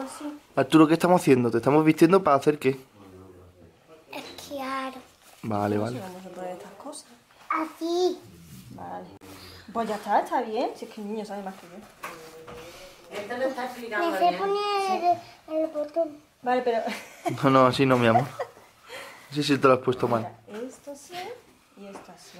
así. Arturo, ¿qué estamos haciendo? ¿Te estamos vistiendo para hacer qué? Esquiar. Vale, vale. Vamos a poner estas cosas. Así. Vale. Pues ya está bien. Si es que el niño sabe más que yo. Esto lo está explicando Me sé bien. poner el botón. Vale, pero... No, no, así no, mi amor. Sí, sí, te lo has puesto mal. Mira, esto sí y esto así.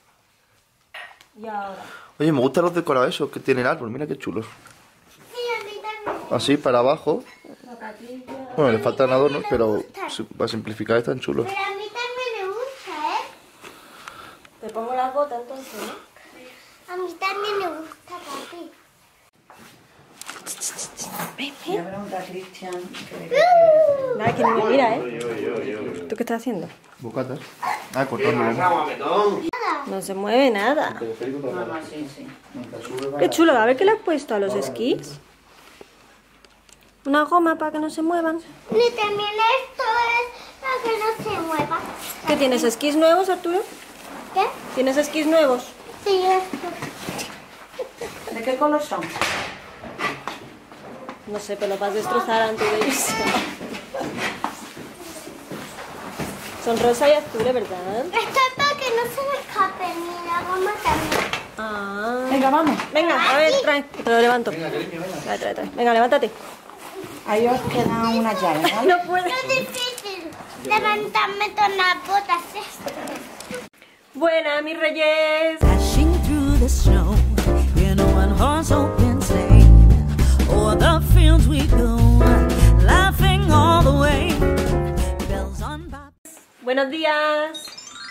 Y ahora... Oye, me gustan los decorados esos que tiene el árbol. Mira qué chulos. Sí, a mí también. Así, para abajo. Zapatilla. Bueno, le faltan adornos, pero para simplificar están chulos. Pero a mí también me gusta, ¿eh? Te pongo la bota entonces, ¿no? A mí también me gusta, papi. Voy a preguntar a Cristian. Nada, que no me mira, ¿eh? ¿Tú qué estás haciendo? Bocatas. Ah, cortándolo. No se mueve nada. No, no, sí, sí. Qué chulo. A ver qué le has puesto a los esquís. Una goma para que no se muevan. Y también esto es para que no se mueva. ¿Qué tienes? ¿Esquís nuevos, Arturo? ¿Qué? ¿Tienes esquís nuevos? Sí, esto. ¿De qué color son? No sé, pero los vas a destrozar antes de irse. Son rosa y azules, ¿verdad? Esto es para que no se me escape ni la goma también. Ah. Venga, vamos. Venga, a ver, trae. Te lo levanto. Trae. Venga, levántate. Ahí os quedan unas llaves, ¿vale? No puedo. Es difícil levantarme todas las botas estas. Buena, mis reyes. Dashing through the snow in a one-horse open sleigh. O'er the fields we go, laughing all the way. Bells on bobtails. Buenos días.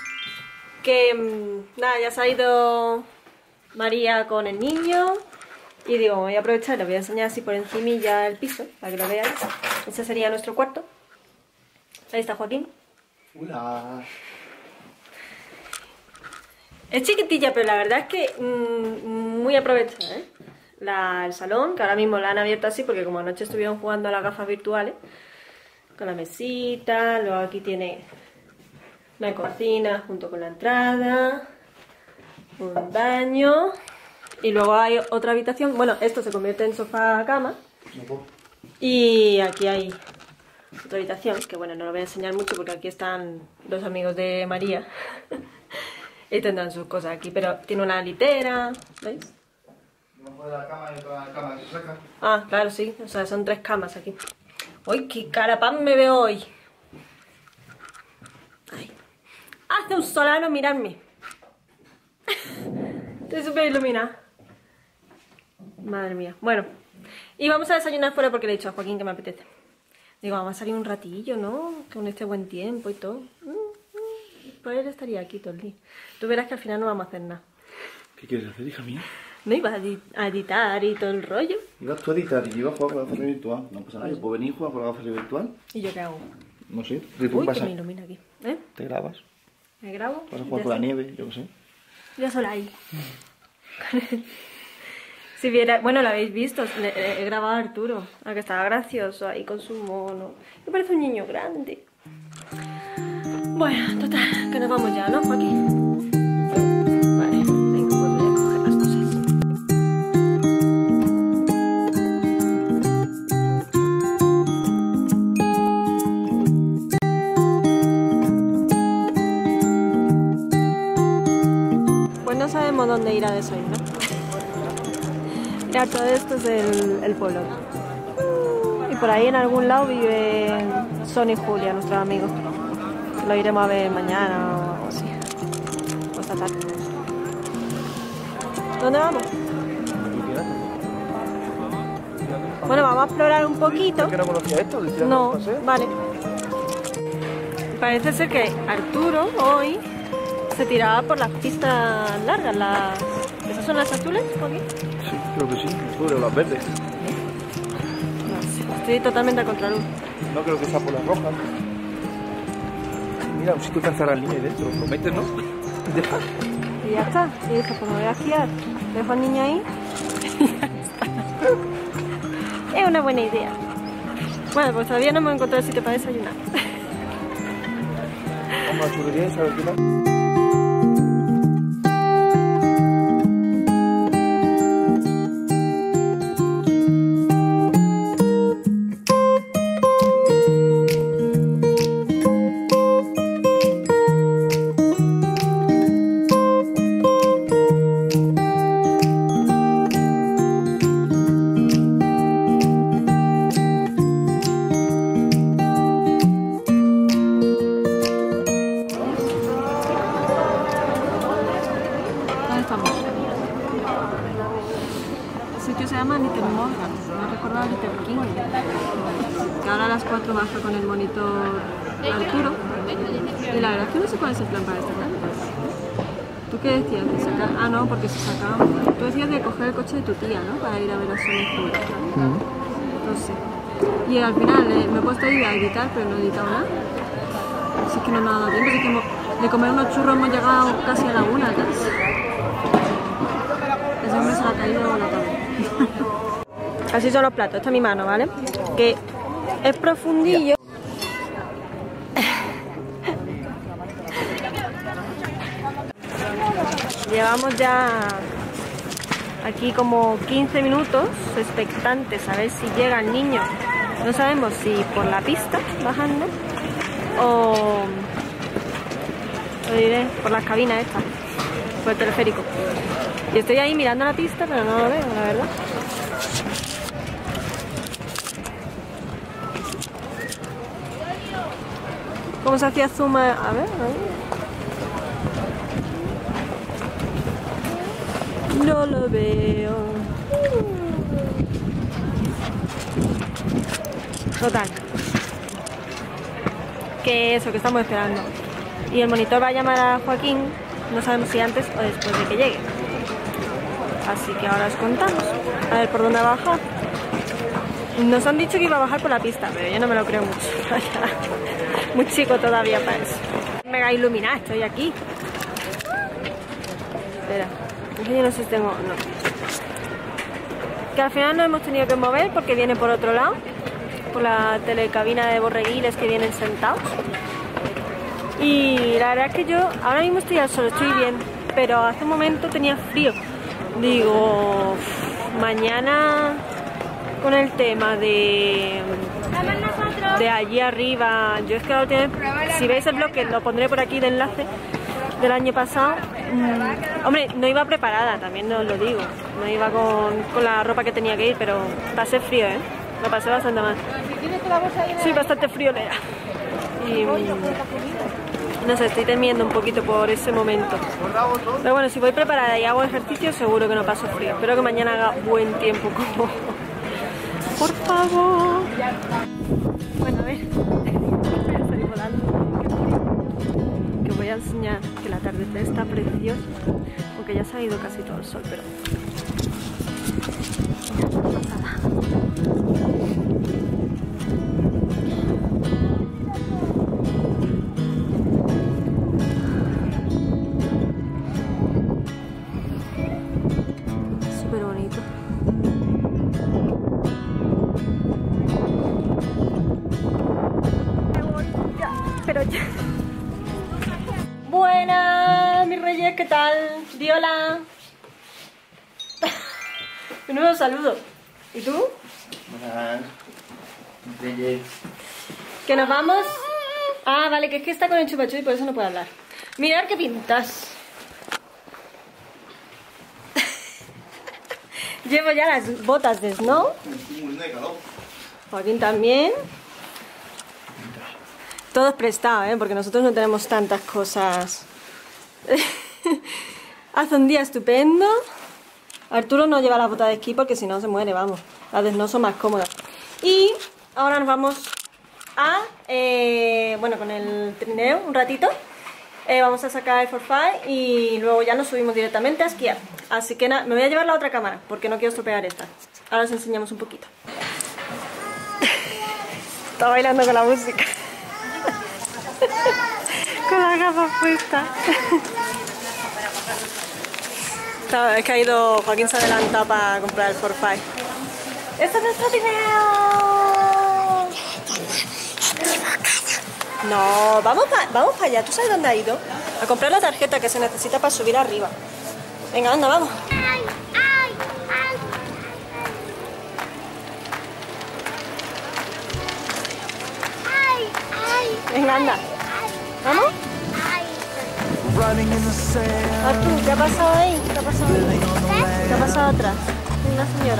Que nada, ya se ha ido María con el niño. Y digo, voy a aprovechar, les voy a enseñar así por encimilla el piso, para que lo veáis. Ese sería nuestro cuarto. Ahí está Joaquín. Hola. Es chiquitilla, pero la verdad es que muy aprovechada, ¿eh? El salón, que ahora mismo la han abierto así, porque como anoche estuvieron jugando a las gafas virtuales, con la mesita, luego aquí tiene una cocina junto con la entrada, un baño, y luego hay otra habitación. Bueno, esto se convierte en sofá-cama, y aquí hay otra habitación, que bueno, no lo voy a enseñar mucho porque aquí están los amigos de María. Y tendrán sus cosas aquí, pero tiene una litera, ¿veis? Debajo de la cama y otra cama que se saca. Ah, claro, sí, o sea, son 3 camas aquí. ¡Uy, qué carapán me veo hoy! Ay. Hace un solano, miradme. Estoy súper iluminada. Madre mía. Bueno, y vamos a desayunar fuera porque le he dicho a Joaquín que me apetece. Digo, vamos a salir un ratillo, ¿no? Con este buen tiempo y todo. Pues él estaría aquí todo el día. Tú verás que al final no vamos a hacer nada. ¿Qué quieres hacer, hija mía? ¿No ibas a editar y todo el rollo? Ibas tú a editar y yo iba a jugar con la gafa virtual. No pasa nada, yo puedo venir y jugar con la gafa virtual. ¿Y yo qué hago? No sé, Uy, que me ilumina aquí. ¿Eh? te grabas. ¿Me grabo? Vas a jugar con la nieve, yo qué sé. Yo sola ahí. Si viera... Bueno, lo habéis visto. He grabado a Arturo. A que estaba gracioso ahí con su mono. Me parece un niño grande. Bueno, total, que nos vamos ya, ¿no, Joaquín? Vale, venga, pues voy a coger las cosas. Pues no sabemos dónde ir a desayunar. Mira, todo esto es el pueblo. Y por ahí en algún lado vive Son y Julia, nuestros amigos. Lo iremos a ver mañana o algo así. O esta tarde. ¿Dónde vamos? Bueno, vamos a explorar un poquito. ¿Que no conocía esto? No, vale. Parece ser que Arturo hoy se tiraba por las pistas largas. ¿Esas son las azules, Joaquín? Sí, creo que sí. Sobre las verdes. No sé, estoy totalmente a contraluz. No creo que sea por las rojas. Mira, un sitio que alzar al niño ahí dentro. Lo metes, ¿no? Y ya está. Y dice, pues me voy a esquiar. Dejo al niño ahí. Y ya está. Es una buena idea. Bueno, pues todavía no hemos encontrado el sitio para desayunar. Vamos a la churrería y saber qué tal. Little King. Que ahora a las 4 baja con el monitor Arturo. Y la verdad es que no sé cuál es el plan para esta tarde. ¿Tú qué decías? ¿De sacar? Ah, no, porque se sacaba. Tú decías de coger el coche de tu tía, ¿no? Para ir a ver a Sonic Boom. No sé. Y al final me he puesto ahí a editar, pero no he editado nada. Así que no me ha dado tiempo. Así que de comer unos churros hemos llegado casi a la 1 casi. Ese hombre se le ha caído la tarde. Así son los platos. Esta es mi mano, ¿vale? Que es profundillo. Llevamos ya aquí como 15 minutos expectantes a ver si llega el niño. No sabemos si por la pista bajando o diré por las cabinas estas, por el teleférico. Y estoy ahí mirando la pista, pero no lo veo, la verdad. ¿Cómo se hacía zoom? A ver, no lo veo. Total. Que eso, que estamos esperando. Y el monitor va a llamar a Joaquín, no sabemos si antes o después de que llegue. Así que ahora os contamos. A ver por dónde va a bajar. Nos han dicho que iba a bajar por la pista, pero yo no me lo creo mucho. Muy chico todavía para eso. Mega iluminada, estoy aquí. Espera. Yo no sé si tengo... no. Que al final nos hemos tenido que mover porque viene por otro lado. Por la telecabina de borreguiles que vienen sentados. Y la verdad es que yo ahora mismo estoy al sol, estoy bien. Pero hace un momento tenía frío. Digo... mañana con el tema de allí arriba. Yo es que ahora tiene... si veis el blog, que lo pondré por aquí de enlace, del año pasado. Hombre, no iba preparada, también os lo digo. No iba con la ropa que tenía que ir, pero pasé frío, ¿eh? Lo pasé bastante mal. Soy bastante friolera. Y no sé, estoy temiendo un poquito por ese momento. Pero bueno, si voy preparada y hago ejercicio, seguro que no paso frío. Espero que mañana haga buen tiempo, como... por favor. Bueno, a ver. Voy a salir volando. Que voy a enseñar que el atardecer está precioso. Aunque ya se ha ido casi todo el sol, pero... súper bonito. Pero ya. Buenas, mis reyes, ¿qué tal? Di hola. Un nuevo saludo. ¿Y tú? Buenas. Reyes. Que nos vamos. Ah, vale, que es que está con el chupachup y por eso no puede hablar. Mirad qué pintas. Llevo ya las botas de snow. Joaquín también. Todos prestados, ¿eh? Porque nosotros no tenemos tantas cosas. Hace un día estupendo. Arturo no lleva la bota de esquí porque si no se muere, vamos. Las de snow son más cómodas. Y ahora nos vamos a... bueno, con el trineo un ratito. Vamos a sacar el Forfait y luego ya nos subimos directamente a esquiar. Así que nada, me voy a llevar la otra cámara porque no quiero estropear esta. Ahora os enseñamos un poquito. Está bailando con la música. Con las gafas puestas. Es que ha ido, Joaquín se ha adelantado para comprar el Forfait. ¡Este es nuestro trineo! No, vamos para allá. ¿Tú sabes dónde ha ido? A comprar la tarjeta que se necesita para subir arriba. Venga, anda, vamos. Venga, anda. ¿Vamos? Artur, ¿qué ha pasado ahí? ¿Qué ha pasado ahí? ¿Qué ha pasado atrás? Una señora.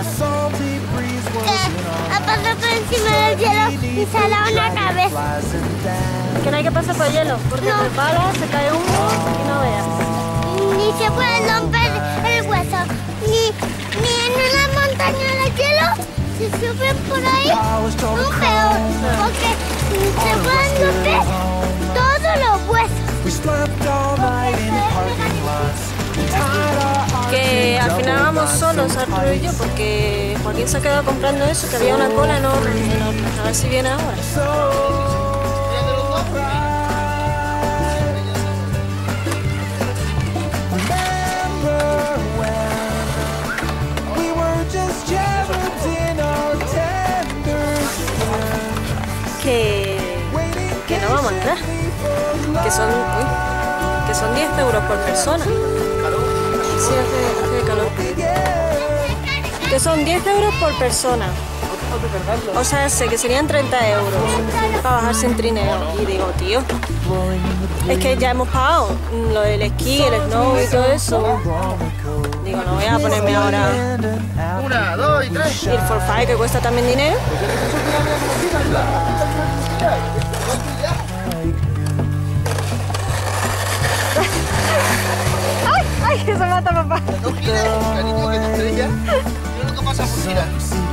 Ha pasado por encima del hielo y se ha dado una cabeza. Que no hay que pasar por hielo, porque te paras, se cae uno y no veas. Ni se puede romper el hueso. Ni en una montaña de hielo Si suben por ahí, son peor, porque se pueden romper todos los huesos. Que al final vamos solos, Arturo y yo, porque Joaquín se ha quedado comprando eso, que había una cola enorme, enorme. A ver si viene ahora. Que no vamos a entrar, que son 10 euros por persona. Sí, hace calor. Que son 10 euros por persona. O sea, sé que serían 30 euros para bajar sin trineo. Y digo, tío, es que ya hemos pagado lo del esquí, el snow y todo eso. Digo, no voy a ponerme ahora 1, 2 y 3. y el forfait, que cuesta también dinero. ¡Ay, que se mata, papá! No giras, cariño, que te estrellas. Mira lo que pasa por girar.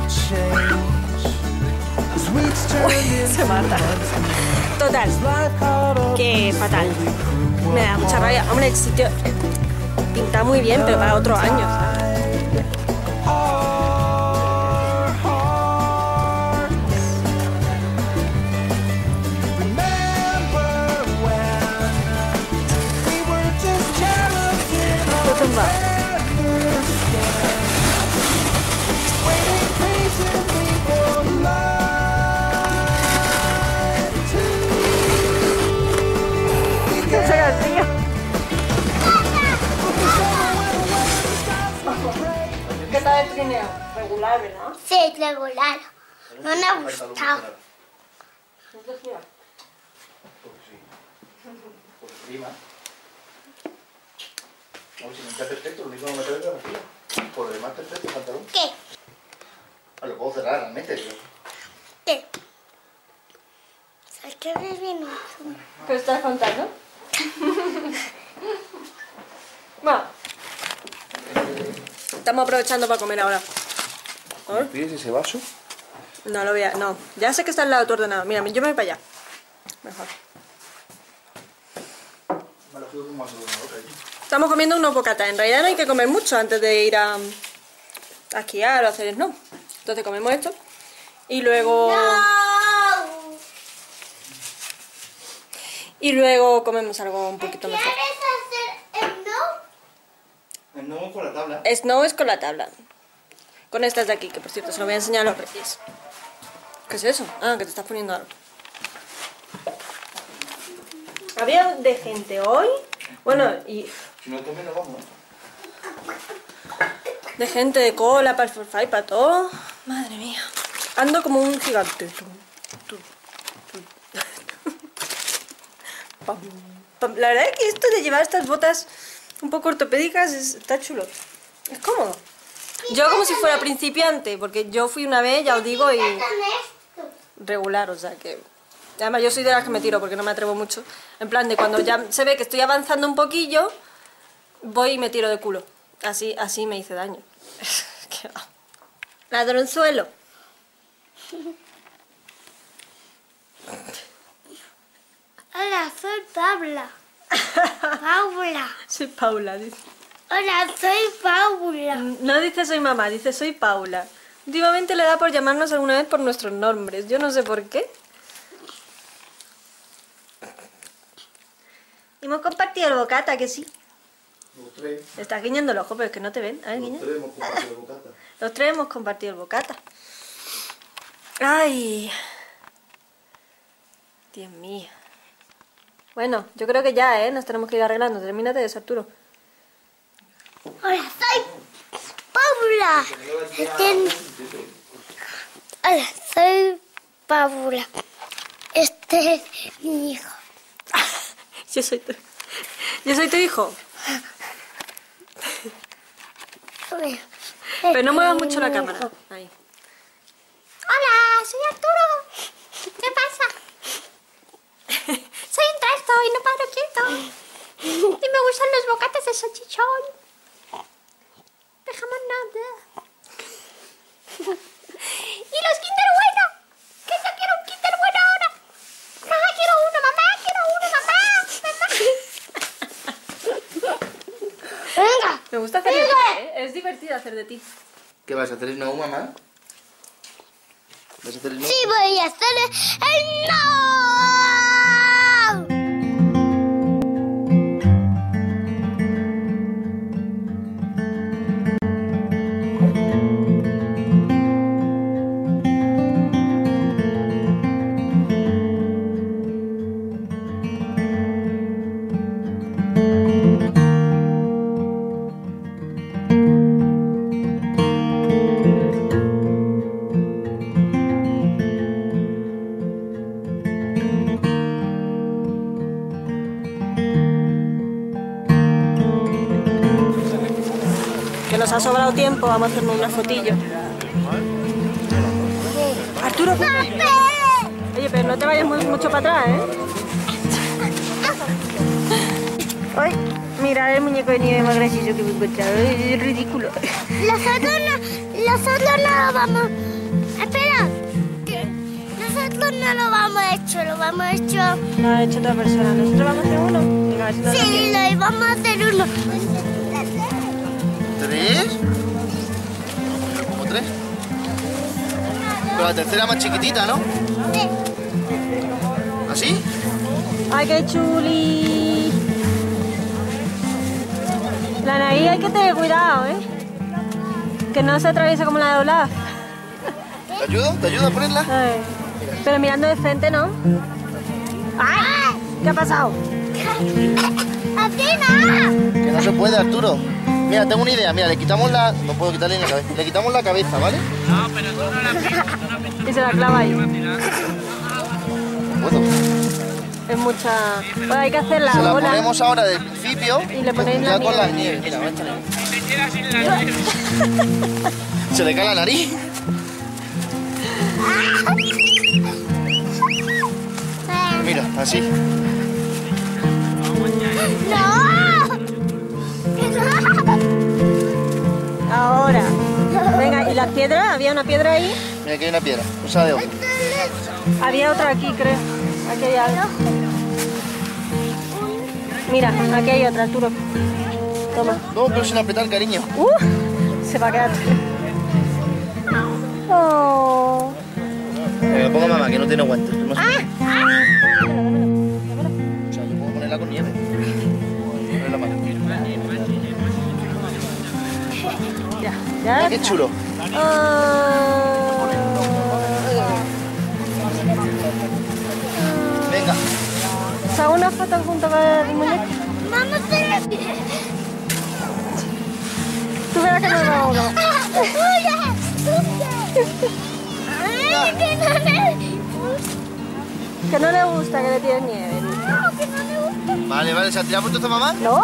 Se mata. Total, que fatal. Me da mucha rabia. Hombre, el sitio pinta muy bien, pero para otro año, ¿sabes? ¿Qué tal el trineo? Regular, ¿verdad? Sí, regular. No me ha gustado. Por encima. Vamos, si no está perfecto, lo único que me trae es la vacía. Por lo demás, perfecto, el pantalón. ¿Qué? Lo puedo cerrar realmente, pero... ¿Qué? ¿Sabes qué me viene? ¿Qué estás contando? Bueno, estamos aprovechando para comer ahora. A ver. ¿Pides ese vaso? No lo voy a... No, ya sé que está al lado de tu ordenador. Mira, yo me voy para allá. Mejor. Me lo pido como a la otra. Estamos comiendo unos bocatas. En realidad no hay que comer mucho antes de ir a esquiar o a hacer snow. Entonces comemos esto. Y luego... ¡No! Y luego comemos algo un poquito mejor. ¿Quieres hacer el no? El nuevo con la tabla. Snow es con la tabla. Con estas de aquí, que por cierto se lo voy a enseñar a los reyes. ¿Qué es eso? Ah, que te estás poniendo algo. Había de gente hoy. Bueno, y Si no también nos vamos, de gente de cola para el forfait, para todo. Madre mía. Ando como un gigante. Pam, pam. La verdad es que esto de llevar estas botas un poco ortopédicas está chulo. Es cómodo. Yo como si fuera principiante, porque yo fui una vez, ya os digo, y Con esto. regular, o sea que... Además yo soy de las que me tiro porque no me atrevo mucho. En plan de cuando ya se ve que estoy avanzando un poquillo, voy y me tiro de culo. Así me hice daño. Qué va. Ladronzuelo. Hola, soy Paula. Paula. Soy Paula, dice. Hola, soy Paula. No dice soy mamá, dice soy Paula. Últimamente le da por llamarnos alguna vez por nuestros nombres. Yo no sé por qué. Hemos compartido el bocata, que sí. Los tres. Te estás guiñando el ojo, pero es que no te ven. A ver, guiña. Los tres hemos compartido el bocata. Los tres hemos compartido el bocata. Ay. Dios mío. Bueno, yo creo que ya, nos tenemos que ir arreglando. Termínate eso, Arturo. Hola, soy Paula. Hola, soy Paula. Este es mi hijo. Yo soy tu hijo. Pero no muevas mucho la cámara. Ahí. Hola, soy Arturo. ¿Qué pasa? Soy un trasto y no paro quieto. Y me gustan los bocates de salchichón. Dejamos nada. gusta hacer de ti, ¿eh? Es divertido hacer de ti. ¿Qué vas a hacer, Snow, mamá? ¿Vas a hacer Snow? Sí, voy a hacer el no. Que nos ha sobrado tiempo, vamos a hacernos una fotillo. Arturo, oye, pero no te vayas mucho para atrás, ¿eh? Ay, mira el muñeco de nieve más gracioso que me he encontrado, es ridículo. Nosotros no lo vamos... Espera. Nosotros no lo vamos hecho, lo vamos hecho... Lo ha hecho otra persona, nosotros vamos a hacer uno. Venga, a ver si nos da Sí, tiempo. lo íbamos a hacer uno. ¿Tres? ¿Cómo tres? Pero la tercera más chiquitita, ¿no? Sí. ¿Así? ¡Ay, qué chuli! La nariz hay que tener cuidado, ¿eh? Que no se atraviesa como la de Olaf. ¿Te ayudo? ¿Te ayudo a ponerla? Ay, pero mirando de frente, ¿no? ¡Ay! ¿Qué ha pasado? Así no. Que no se puede, Arturo. Mira, tengo una idea. Mira, le quitamos la... No puedo quitarle la cabeza. Le quitamos la cabeza, ¿vale? Y se la clava ahí. Puedo. Es mucha... Pues hay que hacer la Se la bola. ponemos ahora del principio. Y le ponéis ya la con la nieve. nieve. Mira, se le cae la nariz. Mira, así. No. Ahora. Venga, ¿y las piedras? ¿Había una piedra ahí? Mira, aquí hay una piedra. Usa de ojo. Había otra aquí, creo. Aquí hay algo. Mira, aquí hay otra, Arturo. Toma. No, pero sin apretar, cariño. Se va a quedar. Oh. Que lo ponga mamá, que no tiene guantes. No sé. O sea, yo puedo ponerla con nieve. Ponerla mal. Ya, Mira, ya. qué chulo. Venga. ¿Se hago una foto junto con el muñeco? Vamos a hacer... Tú verás que no lo hago. Ay, que no le... Que no le gusta que le tires nieve. No, que no le gusta. Vale, vale. ¿Se ha tirado por tu mamá? No.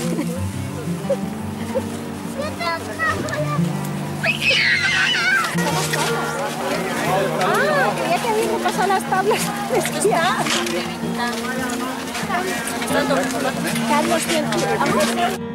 Ah, creía que habíamos pasado las tablas de esquiar. Carlos, bien.